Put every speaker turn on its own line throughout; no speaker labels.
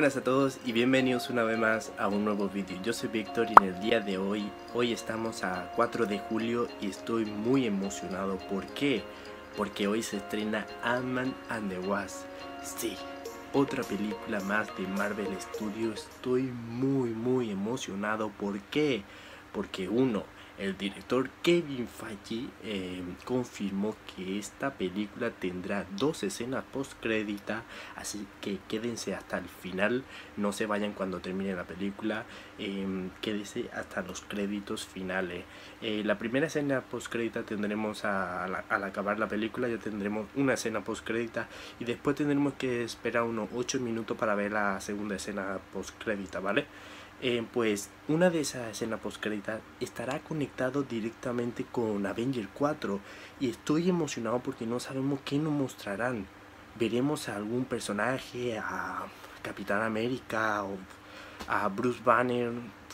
buenas a todos y bienvenidos una vez más a un nuevo vídeo. Yo soy Víctor y en el día de hoy estamos a 4 de julio y estoy muy emocionado. ¿Por qué? Porque hoy se estrena Ant-Man and the Wasp. Sí, otra película más de Marvel Studios. Estoy muy emocionado. ¿Por qué? Porque el director Kevin Feige confirmó que esta película tendrá 2 escenas post-crédita, así que quédense hasta el final, no se vayan cuando termine la película, quédense hasta los créditos finales. La primera escena post-crédita tendremos al acabar la película, ya tendremos una escena post-crédita y después tendremos que esperar unos 8 minutos para ver la segunda escena post-crédita, ¿vale? Pues una de esas escenas post-créditas estará conectado directamente con Avengers 4 y estoy emocionado porque no sabemos qué nos mostrarán. Veremos a algún personaje, a Capitán América o a Bruce Banner,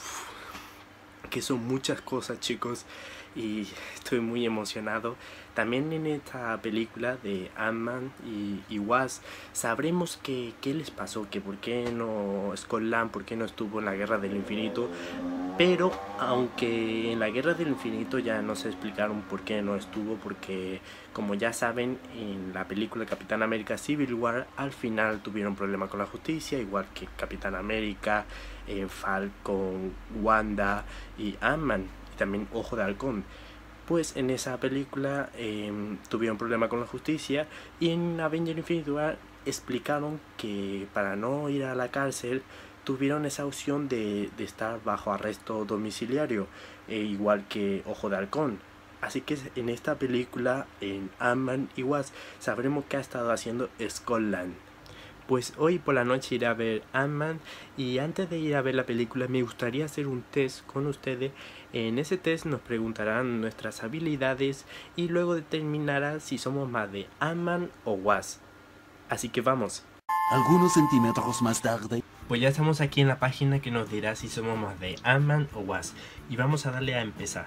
que son muchas cosas, chicos, y estoy muy emocionado. También en esta película de Ant-Man y Wasp sabremos qué les pasó, que por qué no Scott Lang, por qué no estuvo en la Guerra del Infinito. Pero aunque en la Guerra del Infinito ya no se explicaron por qué no estuvo, porque como ya saben, en la película Capitán América Civil War al final tuvieron problemas con la justicia, igual que Capitán América, Falcon, Wanda y Ant-Man, y también Ojo de Halcón. Pues en esa película tuvieron problemas con la justicia, y en Avengers Infinity War explicaron que para no ir a la cárcel tuvieron esa opción de estar bajo arresto domiciliario, igual que Ojo de Halcón. Así que en esta película, en Ant-Man y Wasp, sabremos qué ha estado haciendo Scott Lang. Pues hoy por la noche iré a ver Ant-Man, y antes de ir a ver la película me gustaría hacer un test con ustedes. En ese test nos preguntarán nuestras habilidades y luego determinará si somos más de Ant-Man o Wasp. Así que vamos.
Algunos centímetros más tarde.
Pues ya estamos aquí en la página que nos dirá si somos más de Ant-Man o Wasp. Y vamos a darle a empezar.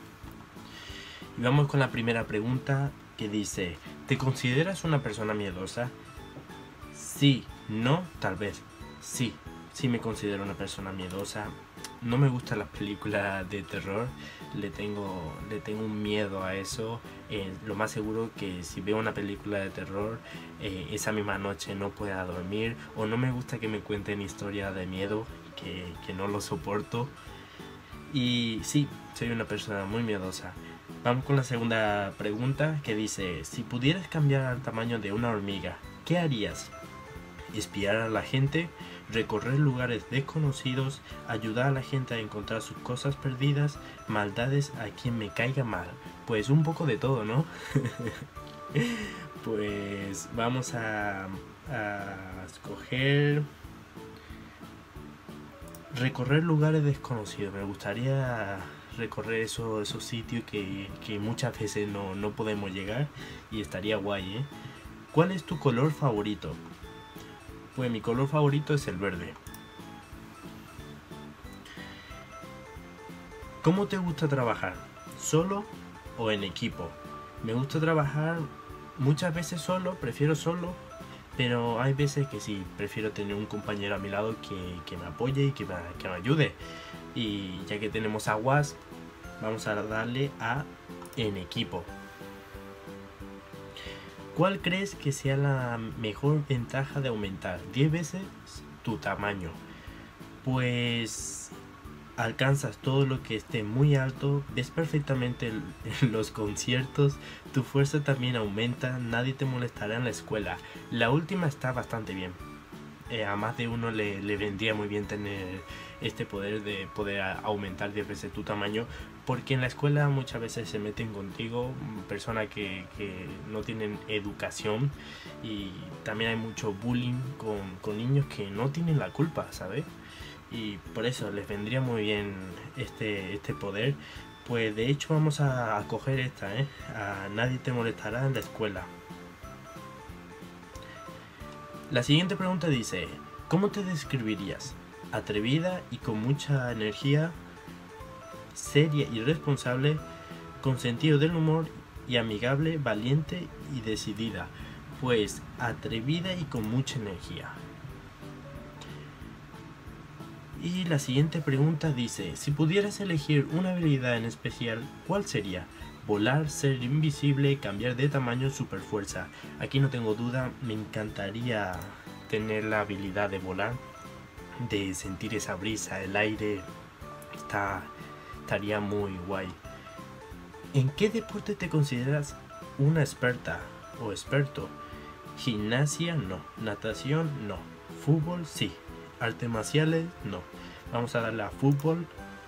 Y vamos con la primera pregunta, que dice: ¿te consideras una persona miedosa? Sí, no, tal vez. Sí me considero una persona miedosa. No me gustan las películas de terror. Le tengo un miedo a eso. Lo más seguro que si veo una película de terror, esa misma noche no pueda dormir. O no me gusta que me cuenten historias de miedo, que no lo soporto. Y sí, soy una persona muy miedosa. Vamos con la segunda pregunta, que dice: si pudieras cambiar el tamaño de una hormiga, ¿qué harías? Espiar a la gente, recorrer lugares desconocidos, ayudar a la gente a encontrar sus cosas perdidas, maldades a quien me caiga mal. Pues un poco de todo, ¿no? Pues vamos a escoger recorrer lugares desconocidos. Me gustaría recorrer esos sitios que muchas veces no podemos llegar, y estaría guay, ¿eh? ¿Cuál es tu color favorito? Pues mi color favorito es el verde. ¿Cómo te gusta trabajar? ¿Solo o en equipo? Me gusta trabajar muchas veces solo, prefiero solo, pero hay veces que sí, prefiero tener un compañero a mi lado que me apoye y que me ayude. Y ya que tenemos a Wasp, vamos a darle a en equipo. ¿Cuál crees que sea la mejor ventaja de aumentar 10 veces tu tamaño? Pues alcanzas todo lo que esté muy alto, ves perfectamente en los conciertos, tu fuerza también aumenta, nadie te molestará en la escuela. La última está bastante bien. A más de uno le vendría muy bien tener este poder de poder aumentar 10 veces tu tamaño, porque en la escuela muchas veces se meten contigo personas que no tienen educación, y también hay mucho bullying con niños que no tienen la culpa, ¿sabes? Y por eso les vendría muy bien este poder. Pues de hecho vamos a coger esta, a nadie te molestará en la escuela. La siguiente pregunta dice: ¿cómo te describirías? Atrevida y con mucha energía, seria y responsable, con sentido del humor y amigable, valiente y decidida. Pues atrevida y con mucha energía. Y la siguiente pregunta dice, si pudieras elegir una habilidad en especial, ¿cuál sería? Volar, ser invisible, cambiar de tamaño, super fuerza. Aquí no tengo duda, me encantaría tener la habilidad de volar, de sentir esa brisa, el aire, estaría muy guay. ¿En qué deporte te consideras una experta o experto? Gimnasia, no. Natación, no. Fútbol, sí. Artes marciales, no. Vamos a darle a fútbol.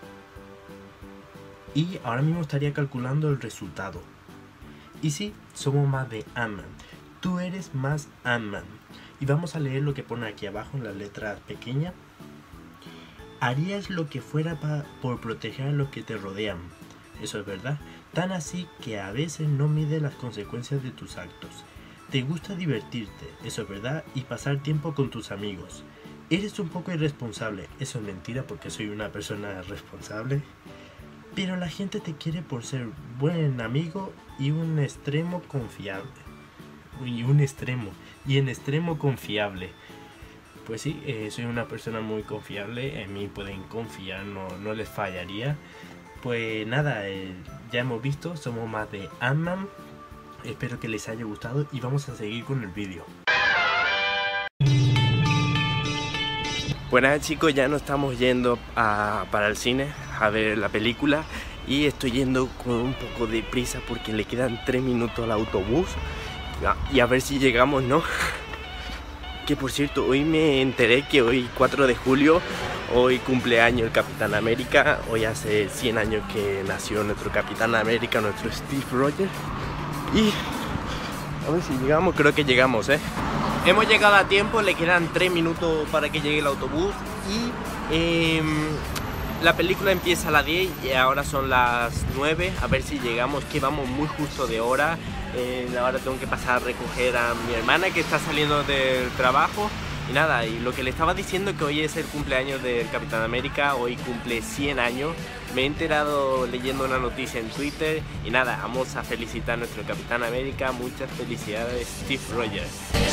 Y ahora mismo estaría calculando el resultado. Y sí, somos más de Ant-Man. Tú eres más Ant-Man. Y vamos a leer lo que pone aquí abajo en las letras pequeñas. Harías lo que fuera por proteger a los que te rodean. Eso es verdad. Tan así que a veces no mides las consecuencias de tus actos. Te gusta divertirte, eso es verdad, y pasar tiempo con tus amigos. Eres un poco irresponsable, eso es mentira porque soy una persona responsable. Pero la gente te quiere por ser buen amigo y un extremo confiable. Y en extremo confiable. Pues sí, soy una persona muy confiable, en mí pueden confiar, no les fallaría. Pues nada, ya hemos visto, somos más de Ant-Man. Espero que les haya gustado y vamos a seguir con el vídeo. Bueno chicos, ya nos estamos yendo para el cine a ver la película. Y estoy yendo con un poco de prisa porque le quedan 3 minutos al autobús. Y a ver si llegamos, ¿no? Que por cierto, hoy me enteré que hoy 4 de julio, hoy cumpleaños el Capitán América. Hoy hace 100 años que nació nuestro Capitán América, nuestro Steve Rogers. Y a ver si llegamos, creo que llegamos, Hemos llegado a tiempo, le quedan 3 minutos para que llegue el autobús. Y la película empieza a las 10 y ahora son las 9. A ver si llegamos, que vamos muy justo de hora. Ahora tengo que pasar a recoger a mi hermana que está saliendo del trabajo. Y nada, y lo que le estaba diciendo que hoy es el cumpleaños del Capitán América, hoy cumple 100 años. Me he enterado leyendo una noticia en Twitter y nada, vamos a felicitar a nuestro Capitán América. Muchas felicidades, Steve Rogers.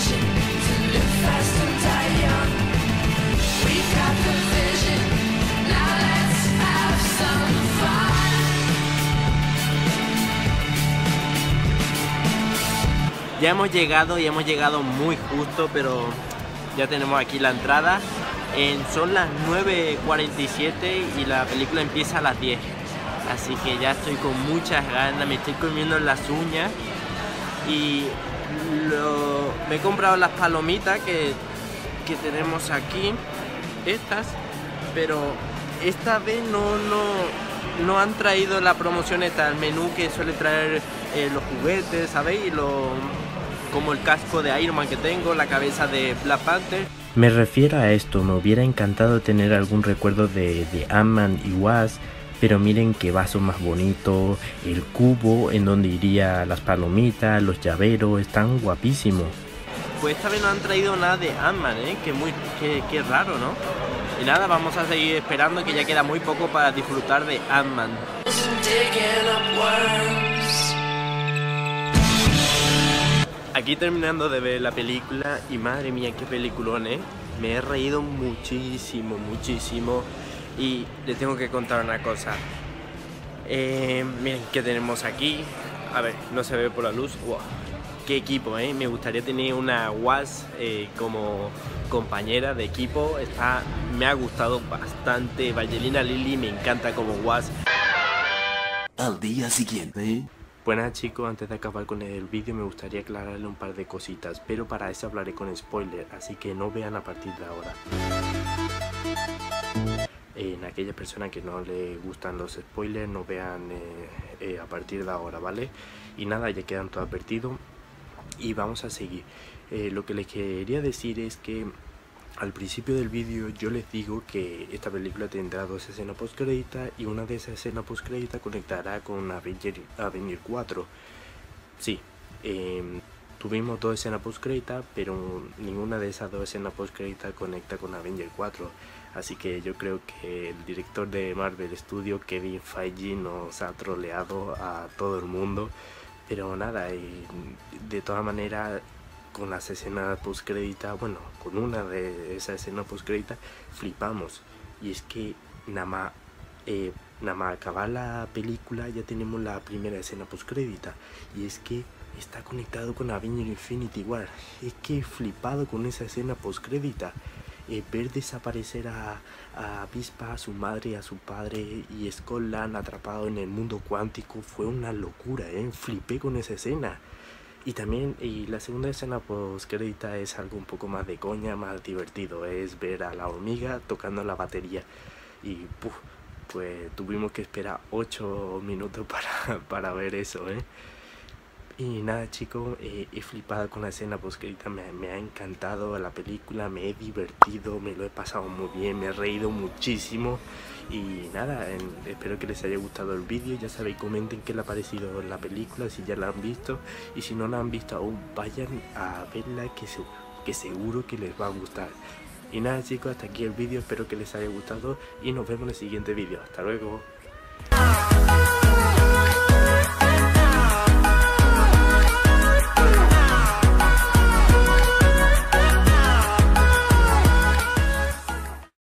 Ya hemos llegado muy justo, pero ya tenemos aquí la entrada. Son las 9:47 y la película empieza a las 10. Así que ya estoy con muchas ganas, me estoy comiendo las uñas. Y me he comprado las palomitas que tenemos aquí, estas. Pero esta vez no han traído la promoción esta, el menú que suele traer los juguetes, ¿sabéis? Como el casco de Iron Man que tengo, la cabeza de Black Panther. Me refiero a esto, me hubiera encantado tener algún recuerdo de Ant-Man y Wasp, pero miren qué vaso más bonito, el cubo en donde iría las palomitas, los llaveros, están guapísimos. Pues esta vez no han traído nada de Ant-Man, qué raro, ¿no? Y nada, vamos a seguir esperando, que ya queda muy poco para disfrutar de Ant-Man. Aquí terminando de ver la película y madre mía qué peliculón, Me he reído muchísimo. Y les tengo que contar una cosa. Miren qué tenemos aquí. A ver, no se ve por la luz. Wow, qué equipo, Me gustaría tener una Wasp como compañera de equipo. Me ha gustado bastante. Evangelina Lilly me encanta como Wasp.
Al día siguiente.
Buenas chicos, antes de acabar con el vídeo me gustaría aclararle un par de cositas, pero para eso hablaré con spoiler, así que no vean a partir de ahora. En aquellas personas que no les gustan los spoilers, no vean a partir de ahora, ¿vale? Y nada, ya quedan todo advertido y vamos a seguir. Lo que les quería decir es que al principio del vídeo yo les digo que esta película tendrá 2 escenas postcréditas y una de esas escenas postcréditas conectará con Avenger 4. Sí, tuvimos 2 escenas postcréditas, pero ninguna de esas 2 escenas postcréditas conecta con Avenger 4. Así que yo creo que el director de Marvel Studios, Kevin Feige, nos ha troleado a todo el mundo. Pero nada, de todas maneras, con las escenas postcréditas, bueno, con una de esas escenas postcréditas flipamos. Y es que nada más acabar la película ya tenemos la primera escena postcrédita. Y es que está conectado con Avengers Infinity War. Es que he flipado con esa escena postcrédita. Ver desaparecer a Avispa, a su madre, a su padre y Scotland atrapado en el mundo cuántico fue una locura, flipé con esa escena. Y también la segunda escena postcrédita es algo un poco más de coña, más divertido, es ver a la hormiga tocando la batería. Y pues tuvimos que esperar 8 minutos para ver eso, Y nada, chicos, he flipado con la escena postcrédita, me ha encantado la película, me he divertido, me lo he pasado muy bien, me he reído muchísimo. Y nada, espero que les haya gustado el vídeo. Ya sabéis, comenten qué les ha parecido la película, si ya la han visto. Y si no la han visto aún, vayan a verla, que seguro que les va a gustar. Y nada, chicos, hasta aquí el vídeo, espero que les haya gustado y nos vemos en el siguiente vídeo. Hasta luego.